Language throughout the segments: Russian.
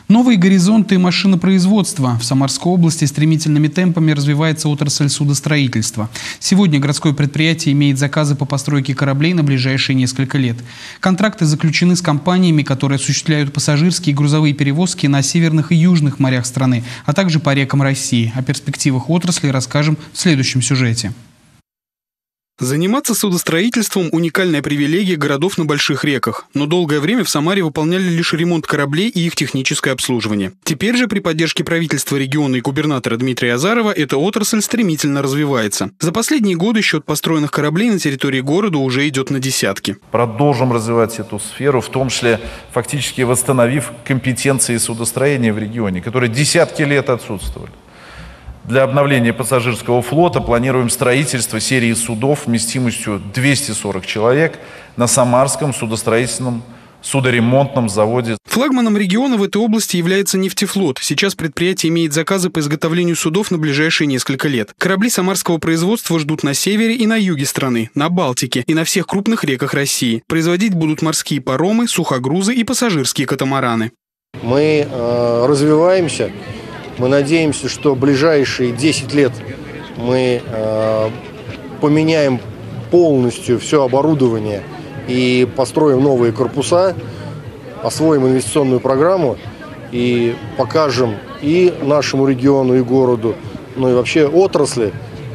Новые горизонты машинопроизводства. В Самарской области стремительными темпами развивается отрасль судостроительства. Сегодня городское предприятие имеет заказы по постройке кораблей на ближайшие несколько лет. Контракты заключены с компаниями, которые осуществляют пассажирские и грузовые перевозки на северных и южных морях страны, а также по рекам России. О перспективах отрасли расскажем в следующем сюжете. Заниматься судостроительством – уникальная привилегия городов на больших реках. Но долгое время в Самаре выполняли лишь ремонт кораблей и их техническое обслуживание. Теперь же при поддержке правительства региона и губернатора Дмитрия Азарова эта отрасль стремительно развивается. За последние годы счет построенных кораблей на территории города уже идет на десятки. Продолжим развивать эту сферу, в том числе фактически восстановив компетенции судостроения в регионе, которые десятки лет отсутствовали. Для обновления пассажирского флота планируем строительство серии судов вместимостью 240 человек на Самарском судостроительном судоремонтном заводе. Флагманом региона в этой области является нефтефлот. Сейчас предприятие имеет заказы по изготовлению судов на ближайшие несколько лет. Корабли самарского производства ждут на севере и на юге страны, на Балтике и на всех крупных реках России. Производить будут морские паромы, сухогрузы и пассажирские катамараны. Мы развиваемся. Мы надеемся, что в ближайшие 10 лет мы поменяем полностью все оборудование и построим новые корпуса, освоим инвестиционную программу и покажем и нашему региону, и городу, ну и вообще отрасли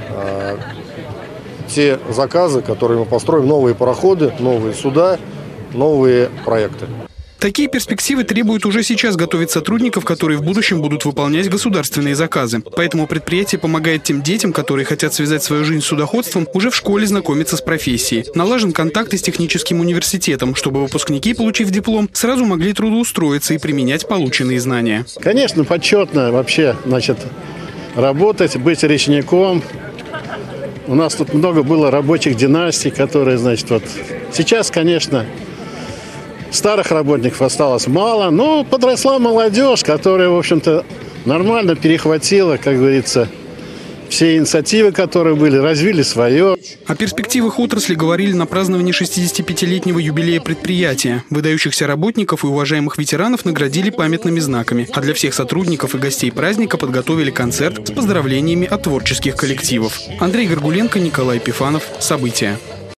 те заказы, которые мы построим, новые пароходы, новые суда, новые проекты. Такие перспективы требуют уже сейчас готовить сотрудников, которые в будущем будут выполнять государственные заказы. Поэтому предприятие помогает тем детям, которые хотят связать свою жизнь с судоходством, уже в школе знакомиться с профессией. Налажен контакт с техническим университетом, чтобы выпускники, получив диплом, сразу могли трудоустроиться и применять полученные знания. Конечно, почетно вообще, работать, быть речником. У нас тут много было рабочих династий, которые, сейчас, конечно, старых работников осталось мало, но подросла молодежь, которая, в общем-то, нормально перехватила, как говорится, все инициативы, которые были, развили свое. О перспективах отрасли говорили на праздновании 65-летнего юбилея предприятия. Выдающихся работников и уважаемых ветеранов наградили памятными знаками. А для всех сотрудников и гостей праздника подготовили концерт с поздравлениями от творческих коллективов. Андрей Горгуленко, Николай Пифанов. События.